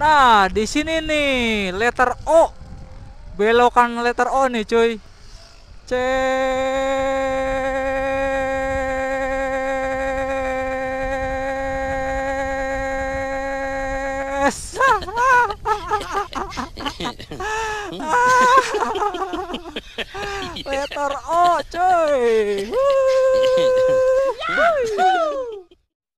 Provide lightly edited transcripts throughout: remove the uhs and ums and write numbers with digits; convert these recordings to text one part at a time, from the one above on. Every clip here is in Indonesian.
Nah, di sini nih, letter O. Belokan letter O nih, cuy. Ces. Letter O, cuy. Wuh.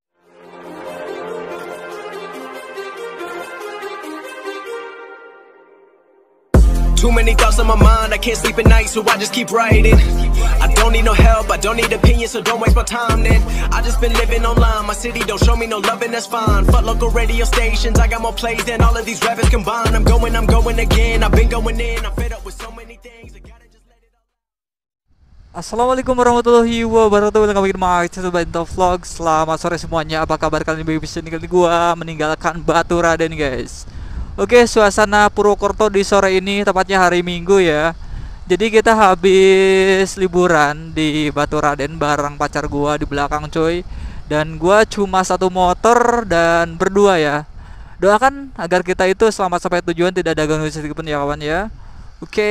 Too many thoughts on my mind, I can't sleep at night, so I just keep writing. I don't need no help, I don't need opinions, so don't waste my time then. I just been living online, my city don't show me no love and that's fine. Fuck local radio stations, I got more plays than all of these rappers combined. I'm going again, I've been going in, I'm fed up with so many things, I gotta just let it all. Assalamualaikum warahmatullahi wabarakatuh. Welcome back to my channel Bento Vlog. Selamat sore semuanya. Apa kabar kalian? Bisa gua meninggalkan Baturaden, guys. Oke, suasana Purwokerto di sore ini, tepatnya hari Minggu ya. Jadi kita habis liburan di Baturaden bareng pacar gua di belakang, coy. Dan gua cuma satu motor dan berdua ya. Doakan agar kita itu selamat sampai tujuan, tidak ada gangguan sedikit pun ya kawan ya. Oke.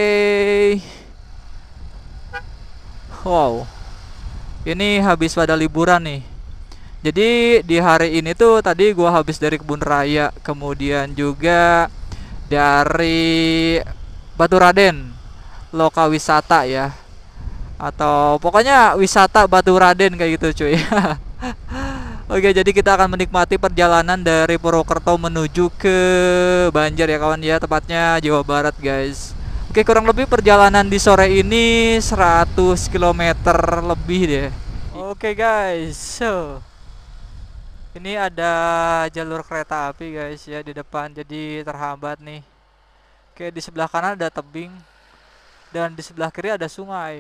Wow. Ini habis pada liburan nih. Jadi di hari ini tuh tadi gua habis dari kebun raya, kemudian juga dari Baturaden, loka wisata ya, atau pokoknya wisata Baturaden kayak gitu cuy. Oke, jadi kita akan menikmati perjalanan dari Purwokerto menuju ke Banjar ya kawan ya, tepatnya Jawa Barat guys. Oke, kurang lebih perjalanan di sore ini 100 km lebih deh. Oke guys, so ini ada jalur kereta api guys ya di depan, jadi terhambat nih. Oke, di sebelah kanan ada tebing dan di sebelah kiri ada sungai.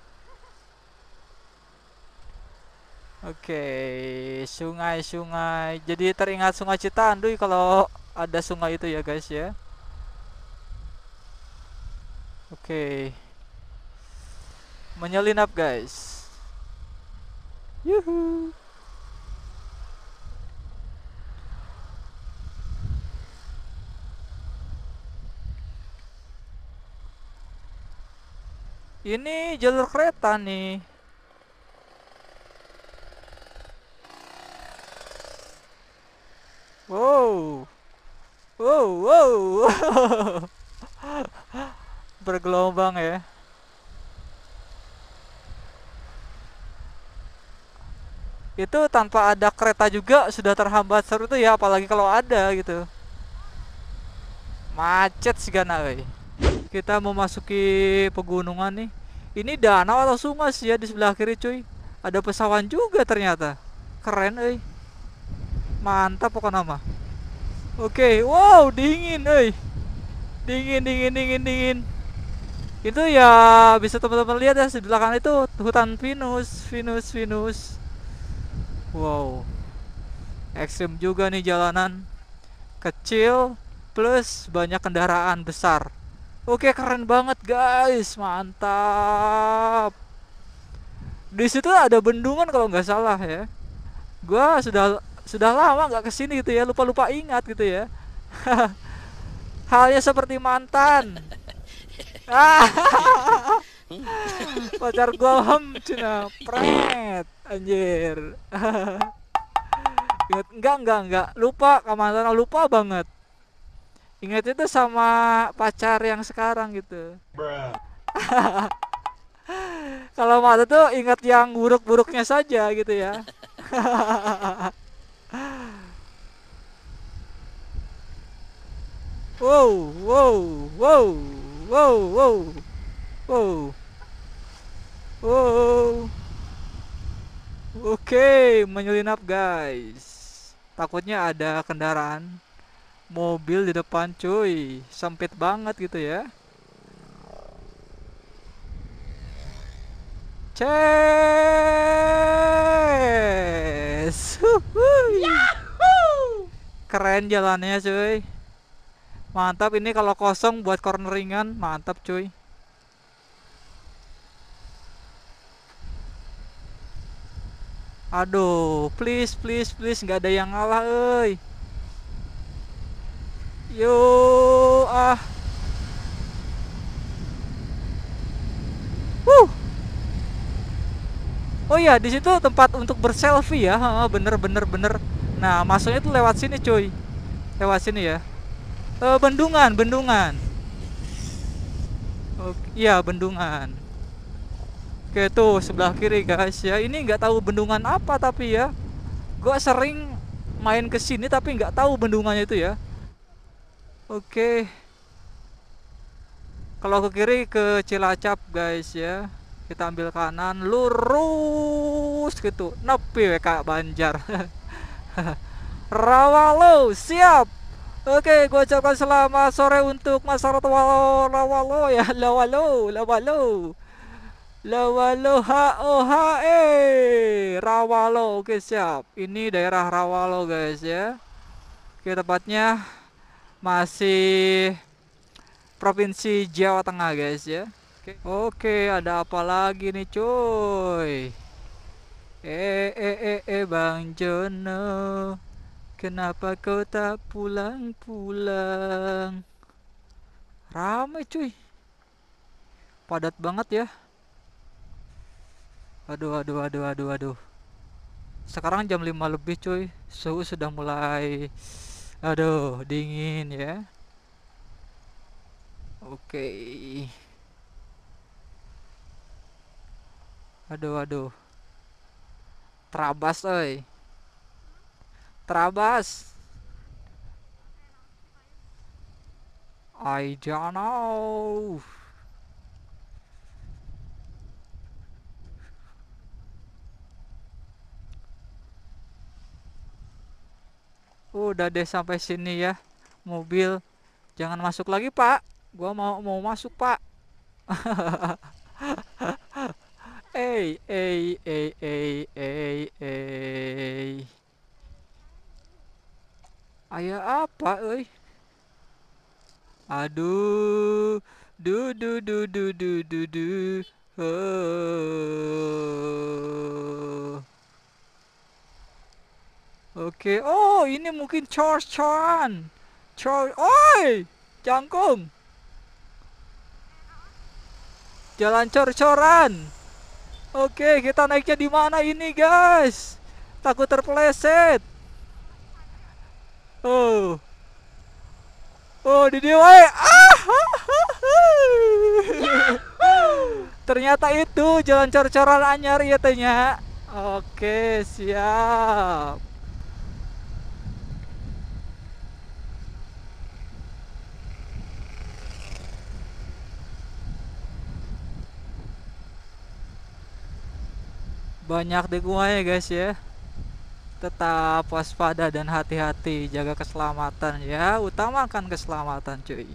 Oke, sungai-sungai. Jadi teringat Sungai Citanduy kalau ada sungai itu ya guys ya. Oke. Menyelinap guys. Yuhu. Ini jalur kereta nih. Wow. Wow, wow. Bergelombang ya. Itu tanpa ada kereta juga sudah terhambat seru tuh ya, apalagi kalau ada gitu. Macet sih gana euy. Kita memasuki pegunungan nih. Ini danau atau sungai sih ya di sebelah kiri cuy. Ada pesawan juga ternyata. Keren euy. Mantap pokoknya mah. Oke, wow, dingin euy. Dingin. Itu ya bisa teman-teman lihat ya, di belakang itu hutan pinus. Wow. Ekstrim juga nih jalanan. Kecil plus banyak kendaraan besar. Oke, keren banget guys, mantap. Di situ ada bendungan kalau nggak salah ya. Gua sudah lama nggak kesini gitu ya, lupa ingat gitu ya. Halnya seperti mantan. Pacar gua cina pret anjir. Ingat enggak lupa mantan, lupa banget. Ingat itu sama pacar yang sekarang gitu. Kalau mata tuh ingat yang buruk-buruknya saja gitu ya. Wow. Oke, menyelinap guys. Takutnya ada kendaraan mobil di depan cuy, sempit banget gitu ya. Ces. Keren jalannya cuy. Mantap, ini kalau kosong buat corneringan, mantap cuy. Aduh, please nggak ada yang ngalah euy. Yo ah. Wuh. Oh iya, di situ tempat untuk berselfie ya. Bener bener bener. Nah, masuknya tuh lewat sini, cuy. Lewat sini ya. Bendungan, bendungan. Oke, iya bendungan. Oke tuh sebelah kiri guys ya. Ini nggak tahu bendungan apa tapi ya. Gua sering main ke sini tapi nggak tahu bendungannya itu ya. Oke. Kalau ke kiri ke Cilacap guys ya. Kita ambil kanan lurus gitu. Nepi we Kak Banjar. Rawalo siap. Oke, gua ucapkan selamat sore untuk masyarakat Rawalo ya. Lawalo, Lawalo. Lawalo Rawalo. Oke, siap. Ini daerah Rawalo guys ya. Oke, tepatnya masih Provinsi Jawa Tengah guys ya. Oke, ada apa lagi nih cuy? Bang Jono, kenapa kau tak pulang-pulang? Ramai cuy, padat banget ya. Aduh. Sekarang jam 5 lebih cuy, suhu sudah mulai, aduh dingin ya. Oke. Aduh. Trabas oi. Trabas. I don't know. Udah deh sampai sini ya. Mobil jangan masuk lagi, Pak. Gua mau masuk, Pak. Ayah apa, euy? Aduh. Du. Oh. Oke. Oh, ini mungkin cor-coran. Oi, jangkung. Jalan cor-coran. Oke, kita naiknya di mana ini, guys? Takut terpeleset. Oh. Oh, di dia, woy. Ternyata itu jalan cor-coran anyar ya tanya. Oke, siap. Banyak tikungannya guys ya. Tetap waspada dan hati-hati, jaga keselamatan ya, utamakan keselamatan cuy.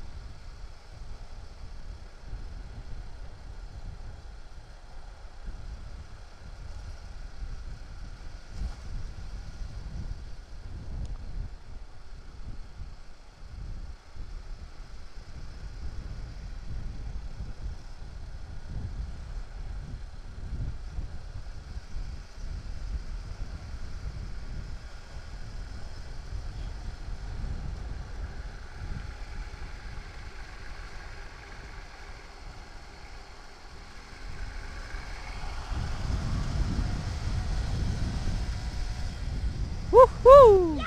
Woohoo!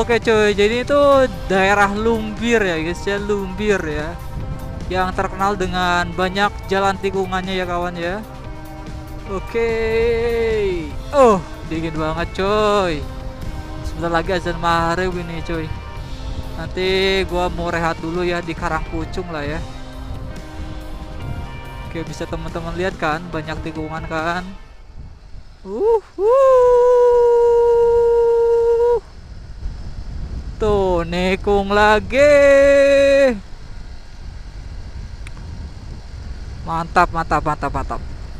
Oke cuy, jadi itu daerah Lumbir ya guys ya, Lumbir ya, yang terkenal dengan banyak jalan tikungannya ya kawan ya. Oke, oh dingin banget coy. Sebentar lagi azan maghrib ini coy. Nanti gua mau rehat dulu ya di Karangpucung lah ya. Oke, bisa teman-teman lihat kan, banyak tikungan kan. Uh. Tuh, nekung lagi. Mantap, mantap, mantap, mantap.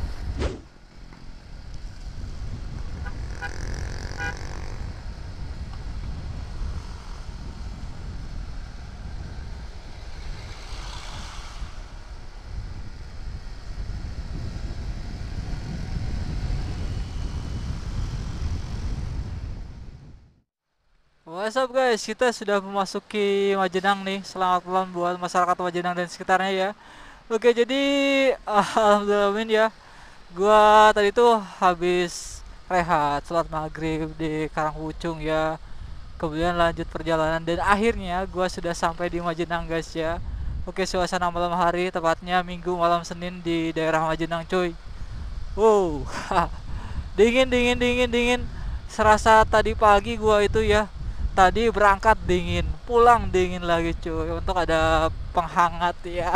What's up guys, kita sudah memasuki Majenang nih. Selamat malam buat masyarakat Majenang dan sekitarnya ya. Oke, jadi alhamdulillah ya, gua tadi tuh habis rehat sholat maghrib di Karangpucung ya. Kemudian lanjut perjalanan dan akhirnya gua sudah sampai di Majenang guys ya. Oke, suasana malam hari, tepatnya Minggu malam Senin di daerah Majenang cuy. Wow, dingin, dingin, dingin, dingin. Serasa tadi pagi gua itu ya, tadi berangkat dingin, pulang dingin lagi cuy. Untuk ada penghangat ya.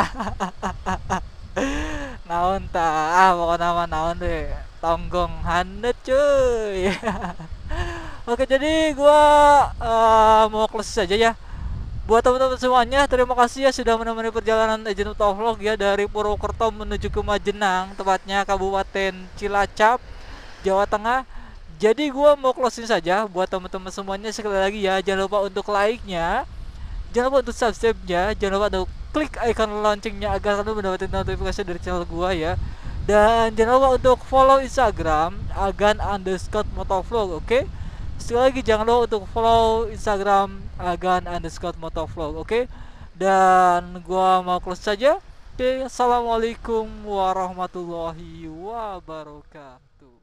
Naon ta, pokoknya nama naon deh, tonggong hanet cuy. Oke, jadi gua mau close saja ya. Buat teman-teman semuanya, terima kasih ya sudah menemani perjalanan Agent Motovlog ya dari Purwokerto menuju ke Majenang, tepatnya Kabupaten Cilacap, Jawa Tengah. Jadi gua mau closing saja buat teman-teman semuanya. Sekali lagi ya, jangan lupa untuk like-nya, jangan lupa untuk subscribe-nya, jangan lupa untuk klik icon loncengnya agar kalian mendapatkan notifikasi dari channel gua ya. Dan jangan lupa untuk follow Instagram agan_motovlog, oke? Sekali lagi jangan lupa untuk follow Instagram agan_motovlog, oke? Dan gua mau close saja. Oke, assalamualaikum warahmatullahi wabarakatuh.